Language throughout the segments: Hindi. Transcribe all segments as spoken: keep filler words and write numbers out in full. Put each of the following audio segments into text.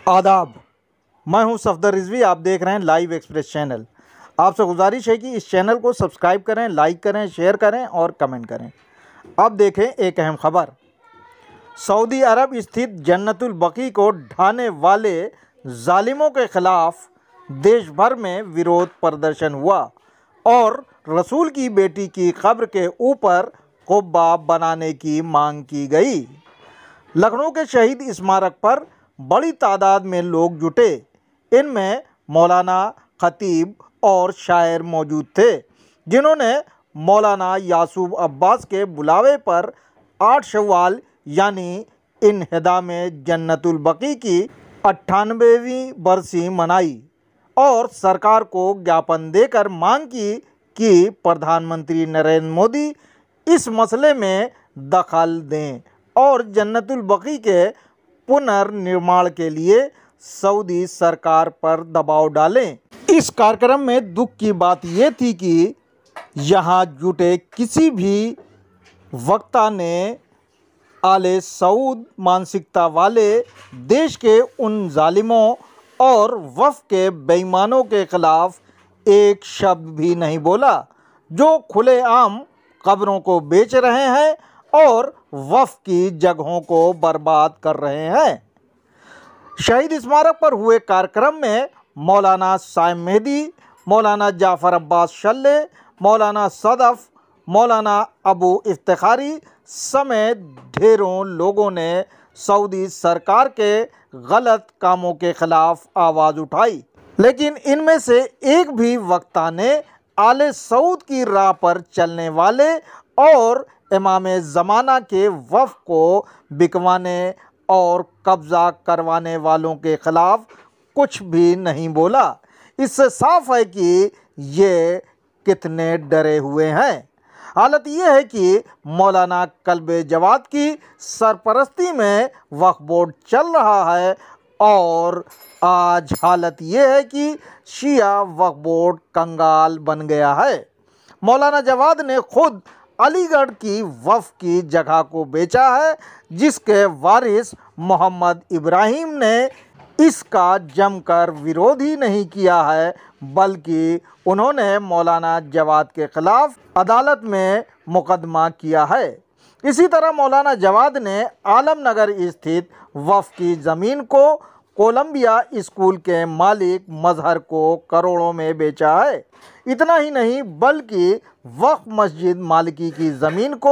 आदाब, मैं हूं सफदर रिजवी। आप देख रहे हैं लाइव एक्सप्रेस चैनल। आपसे गुजारिश है कि इस चैनल को सब्सक्राइब करें, लाइक करें, शेयर करें और कमेंट करें। अब देखें एक अहम खबर। सऊदी अरब स्थित जन्नतुल बकी को ढाने वाले जालिमों के खिलाफ देश भर में विरोध प्रदर्शन हुआ और रसूल की बेटी की कब्र के ऊपर कुब्बा बनाने की मांग की गई। लखनऊ के शहीद स्मारक पर बड़ी तादाद में लोग जुटे। इनमें मौलाना, खतीब और शायर मौजूद थे, जिन्होंने मौलाना यासूब अब्बास के बुलावे पर आठ शव्वाल यानी इन्हिदा में जन्नतुल बकी की अट्ठानवेवीं बरसी मनाई और सरकार को ज्ञापन देकर मांग की कि प्रधानमंत्री नरेंद्र मोदी इस मसले में दखल दें और जन्नतुल बकी के पुनर्निर्माण के लिए सऊदी सरकार पर दबाव डालें। इस कार्यक्रम में दुख की बात यह थी कि यहाँ जुटे किसी भी वक्ता ने आले सऊद मानसिकता वाले देश के उन जालिमों और वफ़ के बेईमानों के खिलाफ एक शब्द भी नहीं बोला जो खुलेआम कब्रों को बेच रहे हैं और वफ़ की जगहों को बर्बाद कर रहे हैं। शहीद स्मारक पर हुए कार्यक्रम में मौलाना साइम मेहदी, मौलाना जाफ़र अब्बास शल्ले, मौलाना सदफ़, मौलाना अबू इफ्तिखारी समेत ढेरों लोगों ने सऊदी सरकार के गलत कामों के खिलाफ आवाज़ उठाई, लेकिन इनमें से एक भी वक्ता ने आले सऊद की राह पर चलने वाले और इमाम ज़माना के वफ़ को बिकवाने और कब्ज़ा करवाने वालों के ख़िलाफ़ कुछ भी नहीं बोला। इससे साफ है कि ये कितने डरे हुए हैं। हालत ये है कि मौलाना कल्बे जवाद की सरपरस्ती में वक्फ बोर्ड चल रहा है और आज हालत ये है कि शिया वक्फ बोर्ड कंगाल बन गया है। मौलाना जवाद ने खुद अलीगढ़ की वफ़ की जगह को बेचा है, जिसके वारिस मोहम्मद इब्राहिम ने इसका जमकर विरोध ही नहीं किया है, बल्कि उन्होंने मौलाना जवाद के ख़िलाफ़ अदालत में मुकदमा किया है। इसी तरह मौलाना जवाद ने आलमनगर स्थित वफ़ की ज़मीन को कोलंबिया स्कूल के मालिक मजहर को करोड़ों में बेचा है। इतना ही नहीं बल्कि वक्फ मस्जिद मालिकी की ज़मीन को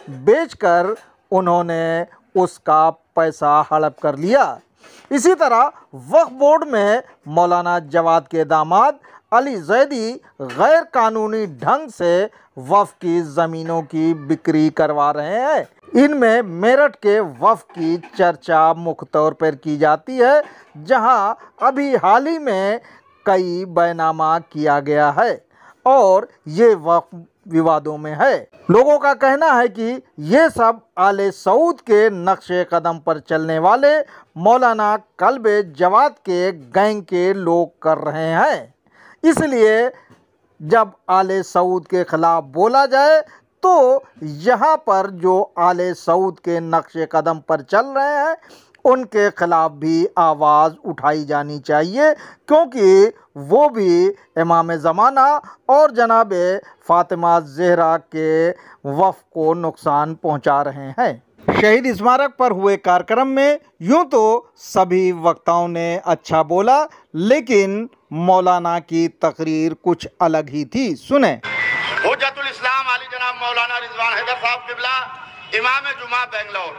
बेचकर उन्होंने उसका पैसा हड़प कर लिया। इसी तरह वक्फ बोर्ड में मौलाना जवाद के दामाद अली जैदी गैर कानूनी ढंग से वक्फ की ज़मीनों की बिक्री करवा रहे हैं। इनमें मेरठ के वफ़ की चर्चा मुख्य तौर पर की जाती है, जहां अभी हाल ही में कई बैनामा किया गया है और ये वफ़ विवादों में है। लोगों का कहना है कि ये सब आले सऊद के नक्शे कदम पर चलने वाले मौलाना कल्बे जवाद के गैंग के लोग कर रहे हैं। इसलिए जब आले सऊद के ख़िलाफ़ बोला जाए तो यहाँ पर जो आले सऊद के नक्शे कदम पर चल रहे हैं उनके खिलाफ भी आवाज़ उठाई जानी चाहिए, क्योंकि वो भी इमाम ज़माना और जनाब फ़ातिमा ज़हरा के वफ़ को नुकसान पहुंचा रहे हैं। शहीद स्मारक पर हुए कार्यक्रम में यूं तो सभी वक्ताओं ने अच्छा बोला, लेकिन मौलाना की तकरीर कुछ अलग ही थी। सुने। हुज्जतुल इस्लाम अली जनाब मौलाना रिजवान हैदर साहब किबला, इमाम जुमा बेंगलोर।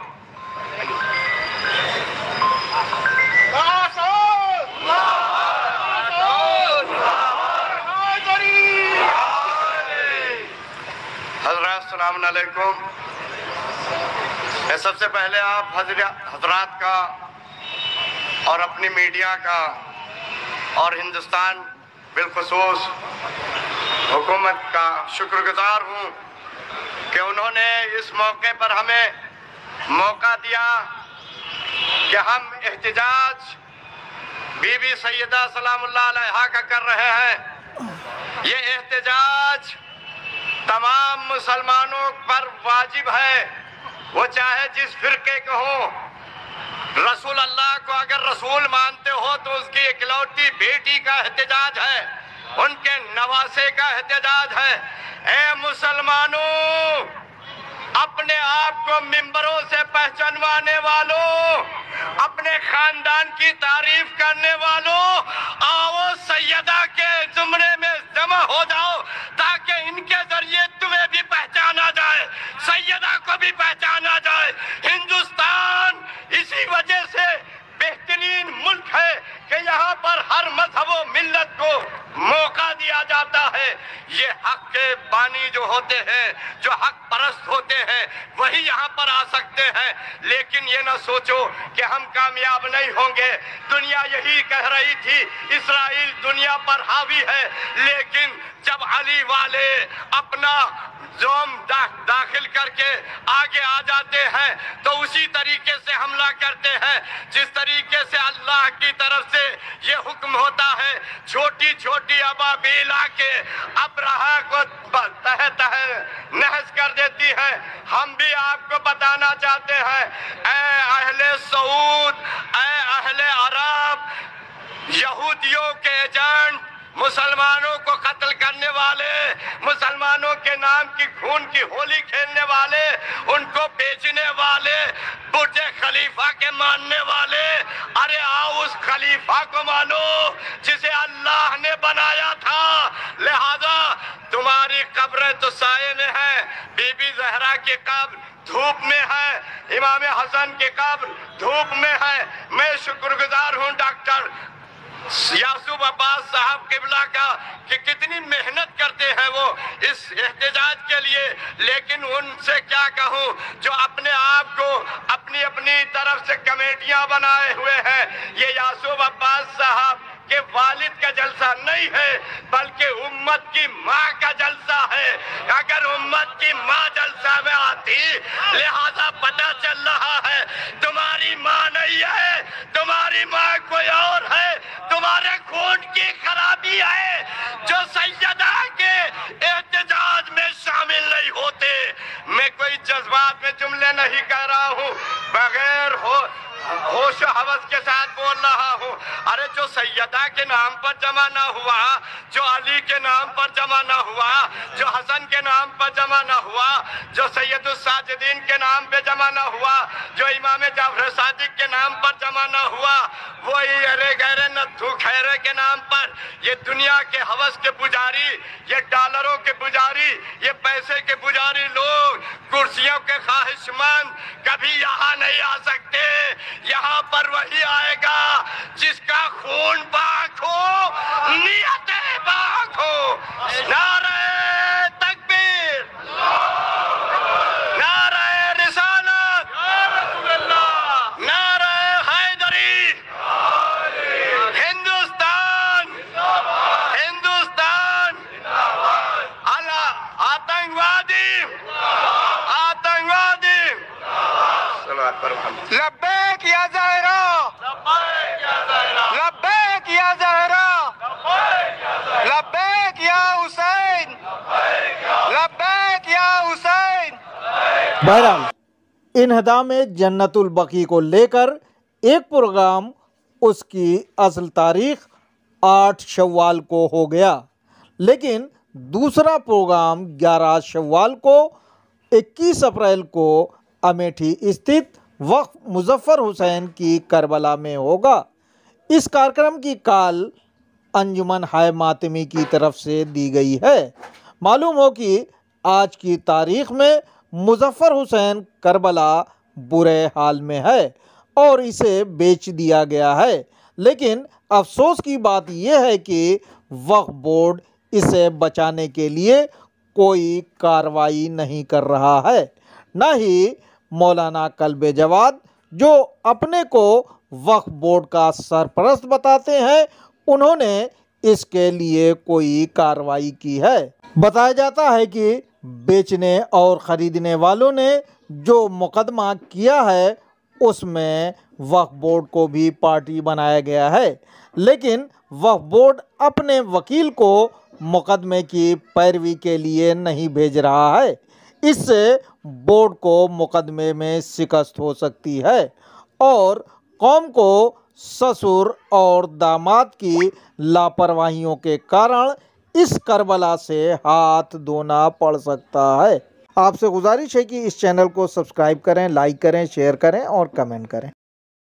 हज़रात अस्सलाम वालेकुम। सबसे पहले आप हजरात का और अपनी मीडिया का और हिंदुस्तान बिलखुसूस हुकूमत का शुक्रगुजार हूँ कि उन्होंने इस मौके पर हमें मौका दिया कि हम एहतिजाज बीबी सैयदा सलामुल्लाह अलैहा का कर रहे हैं। ये एहतिजाज तमाम मुसलमानों पर वाजिब है, वो चाहे जिस फिरके के हों। रसूल अल्लाह को अगर रसूल मानते तो उसकी इकलौती बेटी का एहतजाज है, उनके नवासे का एहतजाज है। ए मुसलमानों, अपने आप को मिंबरों से पहचानवाने वालों, अपने खानदान की तारीफ करने वालों, आओ सैयदा के जुमरे में जमा हो जाओ ताकि इनके जरिए तुम्हें भी पहचाना जाए, सैयदा को भी पहचाना जाए। हिंदुस्तान इसी वजह से बेहतरीन मुल्क है कि यहाँ पर हर मजहब व मिल्लत को मौका दिया जाता है। ये हक के बानी जो होते हैं, जो हक परस्त होते हैं, वही यहाँ पर आ सकते हैं। लेकिन ये ना सोचो कि हम कामयाब नहीं होंगे। दुनिया यही कह रही थी इस्राइल दुनिया पर हावी है, लेकिन जब अली वाले अपना जोम दा, दाखिल करके आगे आ जाते हैं तो उसी तरीके से हमला करते हैं जिस तरीके से अल्लाह की तरफ से ये हुक्म होता है। छोटी छोटी अबाबील आके अब्रहा को तह तह नहस कर देती है। हम भी आपको बताना चाहते हैं, ऐ अहले सऊद, ऐ अहले अरब, यहूदियों के एजेंट, मुसलमानों को कत्ल करने वाले, मुसलमानों के नाम की खून की होली खेलने वाले, उनको बेचने वाले, बुर्ज खलीफा के मानने वाले, अरे आओ उस खलीफा को मानो जिसे अल्लाह ने बनाया था। लिहाजा तुम्हारी कब्र तो साये में है, बीबी जहरा की कब्र धूप में है, इमाम हसन की कब्र धूप में है। मैं शुक्रगुजार हूँ डॉक्टर यासूब अब्बास साहब किबला का कि कितनी मेहनत करते हैं वो इस एहतजाज के लिए। लेकिन उनसे क्या कहूँ जो अपने आप को अपनी अपनी तरफ से कमेटियां बनाए हुए हैं। ये यासूब अब्बास साहब के वालिद का जलसा नहीं है बल्कि उम्मत की माँ का जलसा है। अगर उम्मत की माँ जलसा में आती, लिहाजा पता चल रहा है तुम्हारी माँ नहीं है, तुम्हारी माँ कोई और है, तुम्हारे खून की खराबी है जो सैयदा के एहतजाज में शामिल नहीं होते। मैं कोई जज्बात में जुमले नहीं कह रहा हूँ, बगैर हो होश हवस के साथ बोल रहा हूँ। अरे जो सैयदा के नाम पर जमा ना हुआ, जो अली के नाम पर जमा ना हुआ, जो हसन के नाम पर जमा ना हुआ, जो सैयदुल साजिदीन के नाम पे जमा ना हुआ, जो इमाम जाफर सादिक के नाम पर जमा ना हुआ, वही अरे गहरे नथु खैरे के नाम पर ये दुनिया के हवस के पुजारी, ये डॉलरों के पुजारी, ये पैसे के पुजारी लोग, कुर्सियों के ख्वाहिशमंद कभी यहाँ नहीं आ सकते। यहाँ पर वही आएगा जिसका खून पाक हो, नियत पाक हो। नारे तकबीर, नारे रिसालत, नारे हैदरी, हिंदुस्तान, हिंदुस्तान, अल्लाह आतंकवादी, आतंकवादी। लब्बैक या ज़हरा, लब्बैक या ज़हरा, लब्बैक या हुसैन, लब्बैक या हुसैन। बहरहाल इन्हदाम जन्नतुल बकी को लेकर एक प्रोग्राम उसकी असल तारीख आठ शव्वाल को हो गया, लेकिन दूसरा प्रोग्राम ग्यारह शव्वाल को इक्कीस अप्रैल को अमेठी स्थित वक्फ मुजफ्फर हुसैन की करबला में होगा। इस कार्यक्रम की कॉल अंजुमन हाय मातमी की तरफ से दी गई है। मालूम हो कि आज की तारीख में मुजफ्फर हुसैन करबला बुरे हाल में है और इसे बेच दिया गया है। लेकिन अफसोस की बात यह है कि वक्फ बोर्ड इसे बचाने के लिए कोई कार्रवाई नहीं कर रहा है। न ही मौलाना कल्बे जवाद जो अपने को वक्फ बोर्ड का सरपरस्त बताते हैं, उन्होंने इसके लिए कोई कार्रवाई की है। बताया जाता है कि बेचने और ख़रीदने वालों ने जो मुकदमा किया है उसमें वक्फ बोर्ड को भी पार्टी बनाया गया है, लेकिन वक्फ बोर्ड अपने वकील को मुकदमे की पैरवी के लिए नहीं भेज रहा है। इससे बोर्ड को मुकदमे में शिकस्त हो सकती है और कौम को ससुर और दामाद की लापरवाहियों के कारण इस करबला से हाथ धोना पड़ सकता है। आपसे गुजारिश है कि इस चैनल को सब्सक्राइब करें, लाइक करें, शेयर करें और कमेंट करें।